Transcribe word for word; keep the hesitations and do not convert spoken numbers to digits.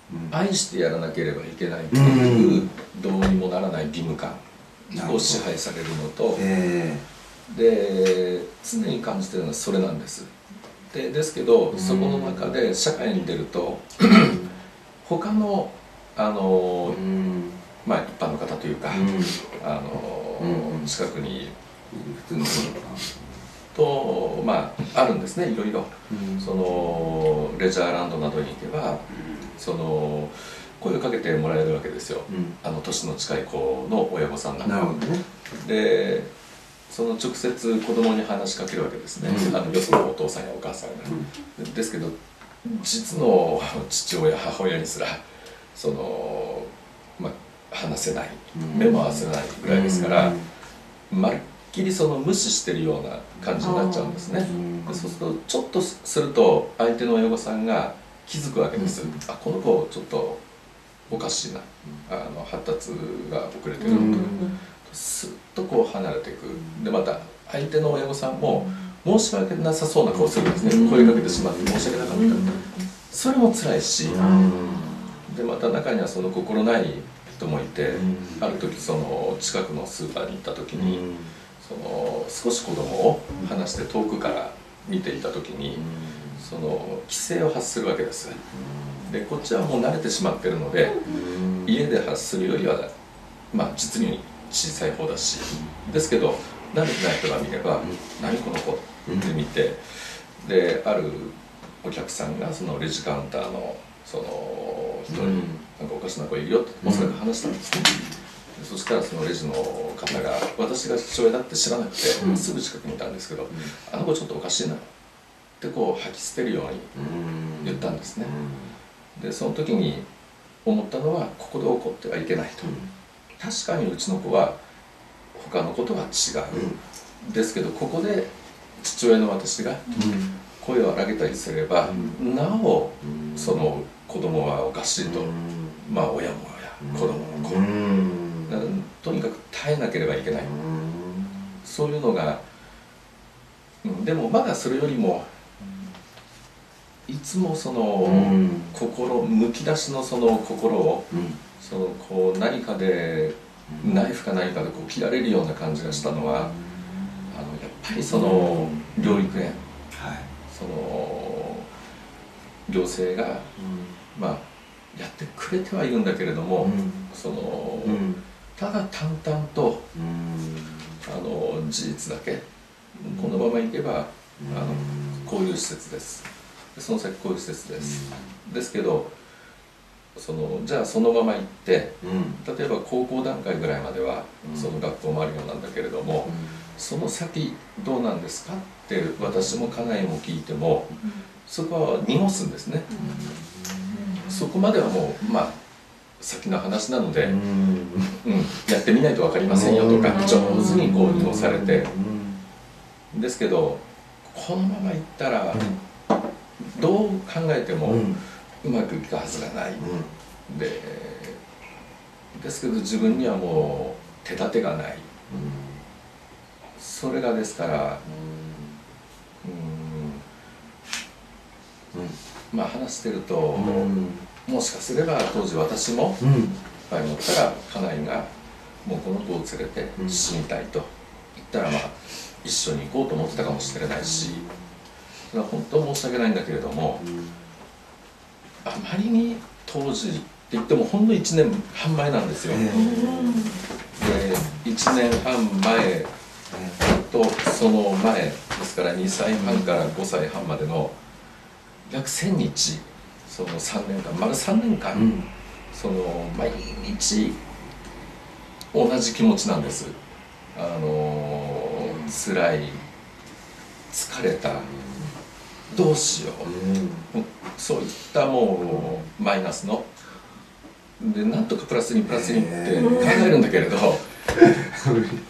愛してやらなければいけないというどうにもならない義務感を支配されるのと、で常に感じてるのはそれなんです。でですけどそこの中で社会に出ると他のあのまあ一般の方というか、あの近くに普通のとまああるんですね、いろいろ。そのレジャーランドなどに行けばその声をかけてもらえるわけですよ、あの年の近い子の親御さんなんか。でその直接子供に話しかけるわけですね、あのよそのお父さんやお母さんが。ですけど実の父親母親にすらその、まあ、話せない、目も合わせないぐらいですから、まるっきりその無視してるような感じになっちゃうんですね。でそうするとちょっとすると相手の親御さんが気づくわけです。あ、この子ちょっとおかしいな、あの発達が遅れてると。すっとこう離れていく。でまた相手の親御さんも申し訳なさそうな顔するんですね。声かけてしまって申し訳なかった。それも辛いし、でまた中にはその心ない人もいて、ある時その近くのスーパーに行った時にその少し子供を離して遠くから見ていた時にその規制を発するわけです。でこっちはもう慣れてしまってるので家で発するよりはまあ実に小さい方だし、ですけど慣れてない人が見れば「何この子」って見て、であるお客さんがそのレジカウンターのその人に「なんかおかしな子いるよ」っておそらく話したんですね。そしたらそのレジの方が私が父親だって知らなくてすぐ近くにいたんですけど「あの子ちょっとおかしいな」ってこう吐き捨てるように言ったんですね。でその時に思ったのはここで怒ってはいけないと。確かにうちの子は他の子とは違う、ですけどここで父親の私が声を荒げたりすれば、なおその子供はおかしいと、まあ親も親子供も子、とにかく耐えなければいけない、そういうのが、でもまだそれよりもいつもその心むき出しのその心をそのこう何かでナイフか何かでこう切られるような感じがしたのは、あのやっぱりその療育園、はい、その行政が、まあやってくれてはいるんだけれども、そのただ淡々とあの事実だけこのままいけばあのこういう施設です、その先こういう施設です、ですけどそのじゃあそのまま行って、うん、例えば高校段階ぐらいまではその学校もあるようなんだけれども、うん、その先どうなんですかって私も家内も聞いても、うん、そこは濁すんですね、うん、そこまではもうまあ先の話なので、うんうん、やってみないと分かりませんよとか上手にこう濁されて、ですけどこのまま行ったらどう考えても、うんうまくいくはずがない、うん、でですけど自分にはもう手立てがない、うん、それがですから、うんうん、まあ話してると、うん、もしかすれば当時私も場合によったら家内がもうこの子を連れて死にたいと言ったらまあ一緒に行こうと思ってたかもしれないし、それは本当申し訳ないんだけれども、あまりに当時って言ってもほんのいちねんはん前なんですよ。でいちねんはん前とその前ですからにさいはんからごさいはんまでの約せんにち、そのさんねんかん丸さんねんかん、うん、その毎日同じ気持ちなんです。あのー、辛い、疲れた、どうしよう、うん、そういったもうマイナスのでなんとかプラスにプラスにって考えるんだけれど